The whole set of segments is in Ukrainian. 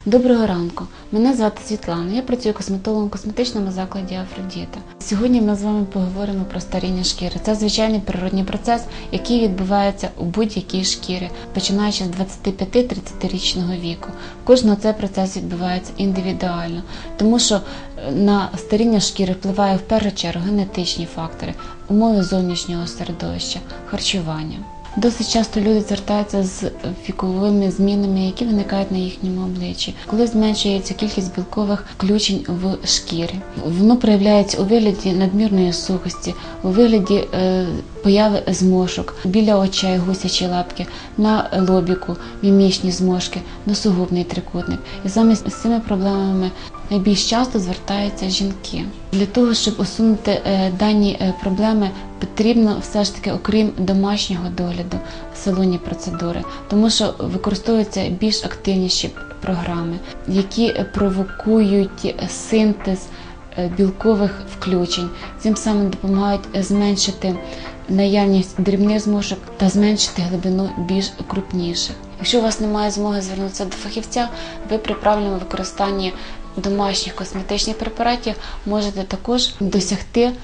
Доброго ранку, мене звати Світлана, я працюю косметологом у косметичному закладі Афродіта. Сьогодні ми з вами поговоримо про старіння шкіри. Це звичайний природній процес, який відбувається у будь-якій шкірі, починаючи з 25-30-річного віку. У кожного цей процес відбувається індивідуально, тому що на старіння шкіри впливає в першу чергу генетичні фактори, умови зовнішнього середовища, харчування. Досить часто люди звертаються з віковими змінами, які виникають на їхньому обличчі, коли зменшується кількість білкових включень в шкірі. Воно проявляється у вигляді надмірної сухості, у вигляді появи зморшок, біля очей гусячі лапки, на лобіку мімічні зморшки, носогубний трикутник. І саме з цими проблемами найбільш часто звертаються жінки. Для того, щоб усунути дані проблеми, потрібно все ж таки, окрім домашнього догляду, салонні процедури, тому що використовуються більш активніші програми, які провокують синтез білкових включень, цим самим допомагають зменшити наявність дрібних зморшок та зменшити глибину більш крупніших. Якщо у вас немає змоги звернутися до фахівця, ви при правильному використанні домашніх косметичних препаратів можете також досягти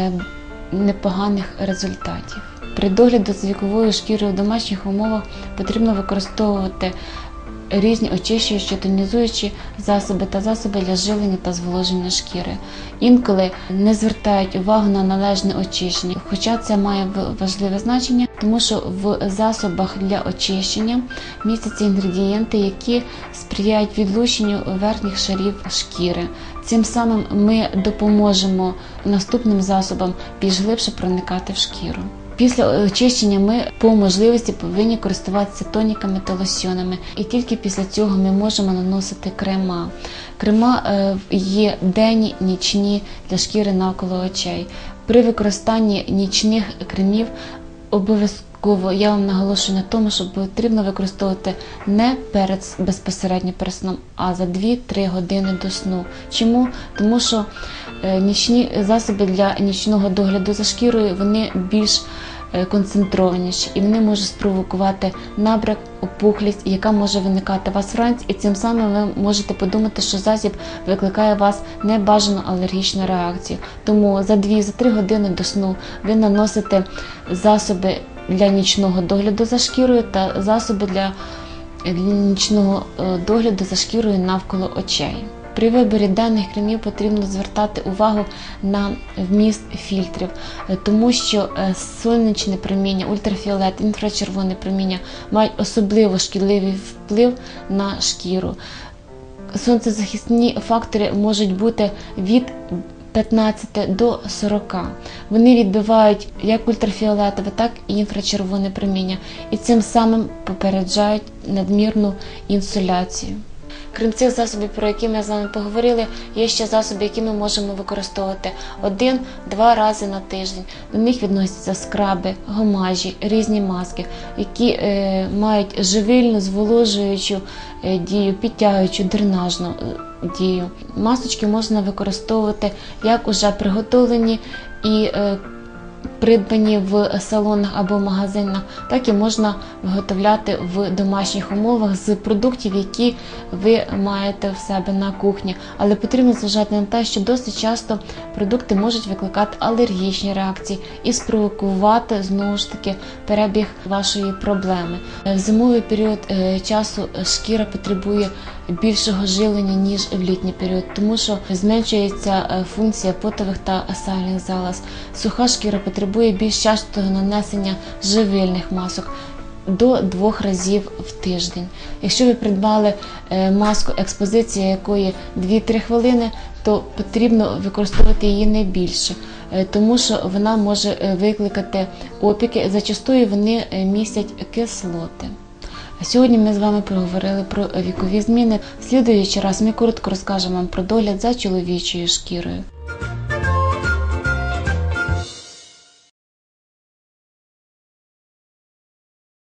непоганих результатів. При догляді з віковою шкірою в домашніх умовах потрібно використовувати різні очищуючі, тонізуючі засоби та засоби для живлення та зволоження шкіри. Інколи не звертають увагу на належне очищення, хоча це має важливе значення, тому що в засобах для очищення містяться інгредієнти, які сприяють відлущенню верхніх шарів шкіри. Цим самим ми допоможемо наступним засобам більш глибше проникати в шкіру. Після очищення ми по можливості повинні користуватися тоніками та лосьонами, і тільки після цього ми можемо наносити крема. Крема є денні, нічні для шкіри навколо очей. При використанні нічних кремів обов'язково я вам наголошую на тому, що потрібно використовувати не безпосередньо перед сном, а за 2-3 години до сну. Чому? Тому що нічні засоби для нічного догляду за шкірою, вони більш концентрованіші, і вони можуть спровокувати набряк, опухлість, яка може виникати у вас вранці, і цим самим ви можете подумати, що засіб викликає у вас небажану алергічну реакцію. Тому за 2-3 години до сну ви наносите засоби для нічного догляду за шкірою та засоби для нічного догляду за шкірою навколо очей. При виборі даних кремів потрібно звертати увагу на вміст фільтрів, тому що сонячне проміння, ультрафіолет, інфрачервоне проміння мають особливо шкідливий вплив на шкіру. Сонцезахисні фактори можуть бути від 15 до 40. Вони відбивають як ультрафіолетове, так і інфрачервоне проміння, і цим самим попереджають надмірну інсоляцію. Крім цих засобів, про які ми з вами поговорили, є ще засоби, які ми можемо використовувати 1-2 рази на тиждень. До них відносяться скраби, гомажі, різні маски, які мають живильну, зволожуючу дію, підтягуючу, дренажну дію. Масочки можна використовувати як уже приготовлені і придбані в салонах або магазинах, так і можна виготовляти в домашніх умовах з продуктів, які ви маєте в себе на кухні. Але потрібно зважати на те, що досить часто продукти можуть викликати алергічні реакції і спровокувати, знову ж таки, перебіг вашої проблеми. В зимовий період часу шкіра потребує більшого живлення, ніж в літній період, тому що зменшується функція потових та сальних залоз. Суха шкіра потребує більш частого нанесення живильних масок до 2 разів в тиждень. Якщо ви придбали маску, експозиція якої 2-3 хвилини, то потрібно використовувати її не більше, тому що вона може викликати опіки, зачастую вони містять кислоти. Сьогодні ми з вами поговорили про вікові зміни. В слідуючий раз ми коротко розкажемо вам про догляд за чоловічою шкірою.